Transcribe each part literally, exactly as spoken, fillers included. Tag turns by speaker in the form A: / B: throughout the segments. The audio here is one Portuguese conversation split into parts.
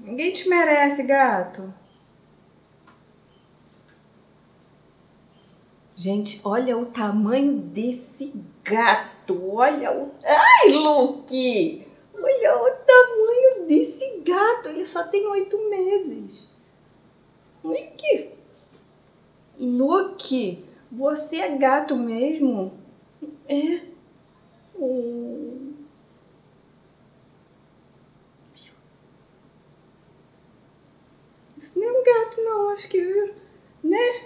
A: Ninguém te merece, gato. Gente, olha o tamanho desse gato. Olha o... Ai, Luke! Olha o tamanho desse gato. Ele só tem oito meses. Olha aqui. Luke, você é gato mesmo? É. Hum. Isso não é um gato, não. Acho que... Né?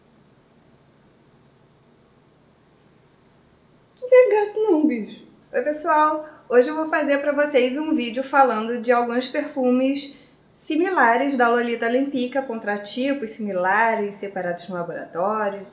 A: Não é gato, não, bicho. Oi, pessoal. Hoje eu vou fazer pra vocês um vídeo falando de alguns perfumes similares da Lolita Olympica, contratipos similares, separados no laboratório.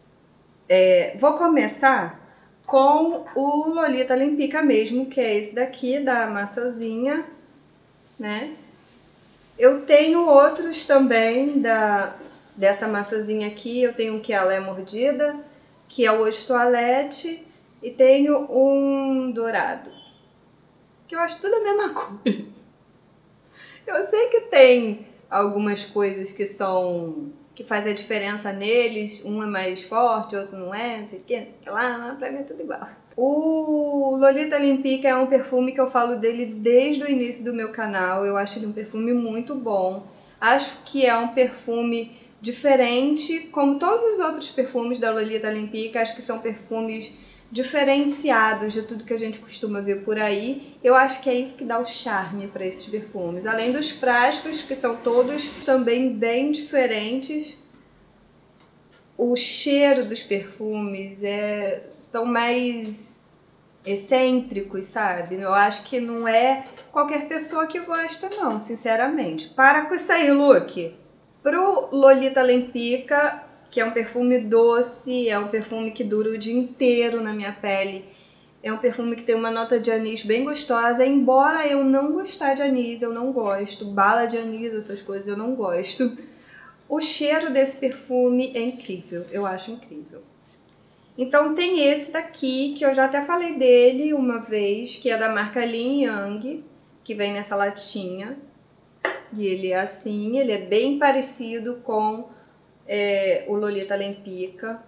A: É, vou começar com o Lolita Olympica mesmo, que é esse daqui, da maçãzinha, né? Eu tenho outros também da, dessa maçãzinha aqui. Eu tenho um que ela é mordida, que é o Eau de Toilette, e tenho um dourado, que eu acho tudo a mesma coisa. Eu sei que tem algumas coisas que são... que fazem a diferença neles, um é mais forte, outro não é, não sei o que, não sei o que lá, mas pra mim é tudo igual. O Lolita Olympica é um perfume que eu falo dele desde o início do meu canal. Eu acho ele um perfume muito bom. Acho que é um perfume diferente, como todos os outros perfumes da Lolita Olympica. Acho que são perfumes diferenciados de tudo que a gente costuma ver por aí. Eu acho que é isso que dá o charme para esses perfumes. Além dos frascos, que são todos também bem diferentes, o cheiro dos perfumes é, são mais excêntricos, sabe? Eu acho que não é qualquer pessoa que gosta, não, sinceramente. Para com isso aí, Luke! Pro Lolita Olympica, que é um perfume doce, é um perfume que dura o dia inteiro na minha pele. É um perfume que tem uma nota de anis bem gostosa, embora eu não gostar de anis, eu não gosto. Bala de anis, essas coisas, eu não gosto. O cheiro desse perfume é incrível, eu acho incrível. Então tem esse daqui, que eu já até falei dele uma vez, que é da marca Yin Yang, que vem nessa latinha. E ele é assim, ele é bem parecido com é, o Lolita Olympica.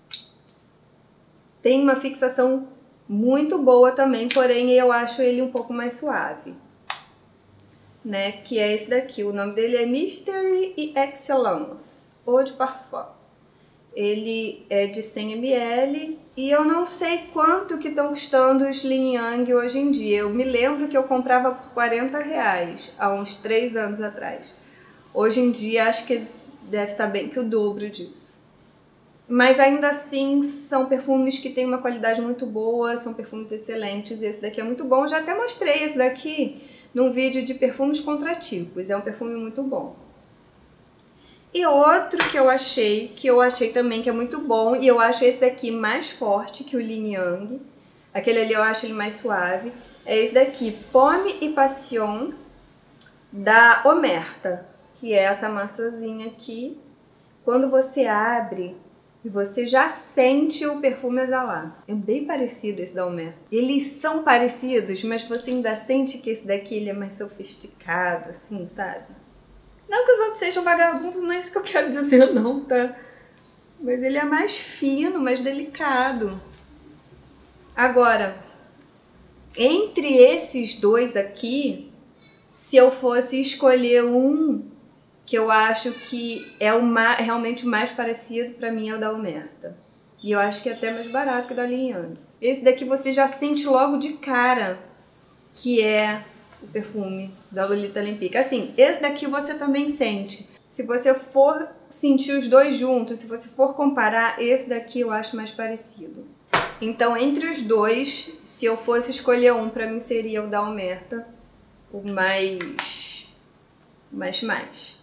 A: Tem uma fixação muito boa também, porém eu acho ele um pouco mais suave, né? Que é esse daqui, o nome dele é Mystery e Excellence Eau de Parfum. Ele é de cem mililitros e eu não sei quanto que estão custando os Yin Yang hoje em dia. Eu me lembro que eu comprava por quarenta reais há uns três anos atrás. Hoje em dia acho que deve estar bem que o dobro disso. Mas ainda assim são perfumes que têm uma qualidade muito boa, são perfumes excelentes. Esse daqui é muito bom. Eu já até mostrei esse daqui num vídeo de perfumes contratipos. É um perfume muito bom. E outro que eu achei, que eu achei também que é muito bom, e eu acho esse daqui mais forte que o Yin Yang. Aquele ali eu acho ele mais suave. É esse daqui, Pomme et Passion, da Omerta, que é essa maçãzinha aqui. Quando você abre, você já sente o perfume exalar. É bem parecido esse da Omerta. Eles são parecidos, mas você ainda sente que esse daqui ele é mais sofisticado, assim, sabe? Não que os outros sejam vagabundos, não é isso que eu quero dizer não, tá? Mas ele é mais fino, mais delicado. Agora, entre esses dois aqui, se eu fosse escolher um que eu acho que é o mais, realmente o mais parecido, pra mim é o da Omerta. E eu acho que é até mais barato que o da Yin Yang. Esse daqui você já sente logo de cara que é o perfume da Lolita Olympica. Assim, esse daqui você também sente. Se você for sentir os dois juntos, se você for comparar, esse daqui eu acho mais parecido. Então, entre os dois, se eu fosse escolher um, pra mim seria o da Omerta, o mais... mais mais.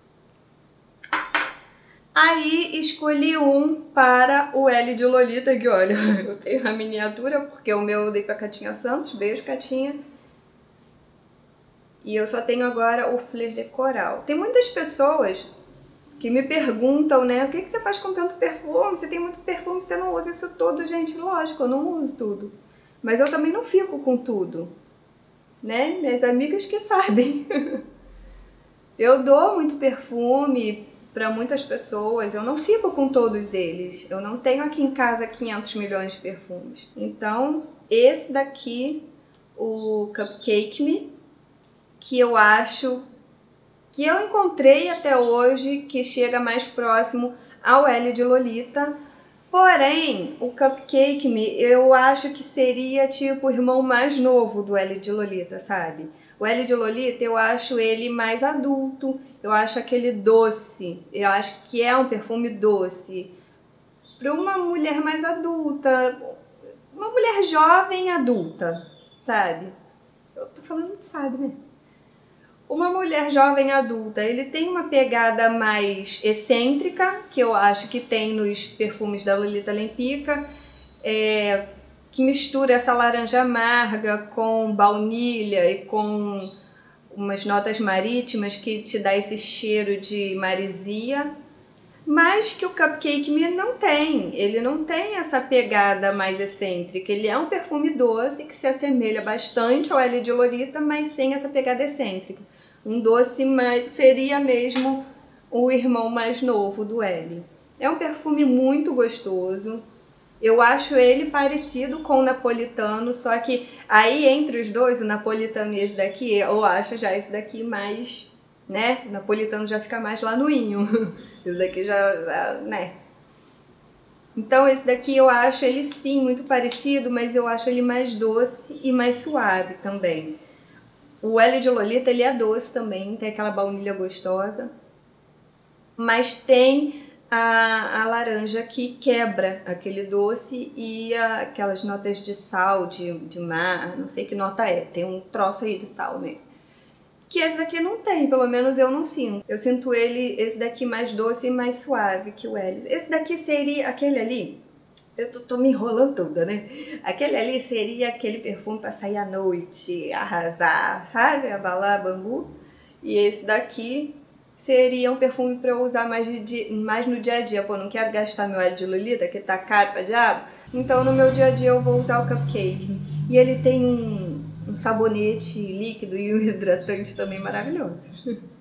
A: Aí, escolhi um para o L de Lolita, que olha, eu tenho a miniatura, porque o meu eu dei pra Catinha Santos, beijo Catinha. E eu só tenho agora o Fleur de Coral. Tem muitas pessoas que me perguntam, né? O que, que você faz com tanto perfume? Você tem muito perfume, você não usa isso tudo, gente. Lógico, eu não uso tudo. Mas eu também não fico com tudo, né? Minhas amigas que sabem. Eu dou muito perfume para muitas pessoas, eu não fico com todos eles. Eu não tenho aqui em casa quinhentos milhões de perfumes. Então, esse daqui, o Cupcake Me, que eu acho que eu encontrei até hoje, que chega mais próximo ao L de Lolita. Porém, o Cupcake Me, eu acho que seria tipo o irmão mais novo do L de Lolita, sabe? O L de Lolita, eu acho ele mais adulto, eu acho aquele doce, eu acho que é um perfume doce. Para uma mulher mais adulta, uma mulher jovem adulta, sabe? Eu tô falando muito sabe, né? Uma mulher jovem adulta, ele tem uma pegada mais excêntrica, que eu acho que tem nos perfumes da Lolita Lempicka, é, que mistura essa laranja amarga com baunilha e com umas notas marítimas que te dá esse cheiro de marisia, mas que o Cupcake Me não tem. Ele não tem essa pegada mais excêntrica. Ele é um perfume doce que se assemelha bastante ao L de Lolita, mas sem essa pegada excêntrica. Um doce mais, seria mesmo o irmão mais novo do L. É um perfume muito gostoso. Eu acho ele parecido com o napolitano, só que aí entre os dois, o napolitano e esse daqui, eu acho já esse daqui mais, né? O napolitano já fica mais lá no inho. Esse daqui já, né? Então esse daqui eu acho ele sim muito parecido, mas eu acho ele mais doce e mais suave também. O L de Lolita, ele é doce também, tem aquela baunilha gostosa, mas tem a, a laranja que quebra aquele doce e a, aquelas notas de sal, de, de mar, não sei que nota é, tem um troço aí de sal mesmo. Que esse daqui não tem, pelo menos eu não sinto. Eu sinto ele, esse daqui mais doce e mais suave que o L. Esse daqui seria aquele ali... Eu tô, tô me enrolando toda, né? Aquele ali seria aquele perfume pra sair à noite, arrasar, sabe? Abalar bambu. E esse daqui seria um perfume pra eu usar mais, de, mais no dia a dia. Pô, não quero gastar meu L de Lolita, que tá caro pra diabo. Então no meu dia a dia eu vou usar o Cupcake. E ele tem um, um sabonete líquido e um hidratante também maravilhosos.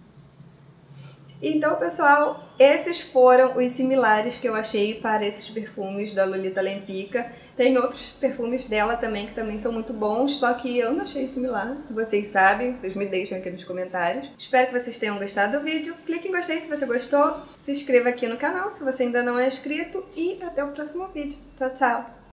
A: Então, pessoal, esses foram os similares que eu achei para esses perfumes da Lolita Lempicka. Tem outros perfumes dela também que também são muito bons, só que eu não achei similar. Se vocês sabem, vocês me deixam aqui nos comentários. Espero que vocês tenham gostado do vídeo. Clique em gostei se você gostou. Se inscreva aqui no canal se você ainda não é inscrito. E até o próximo vídeo. Tchau, tchau!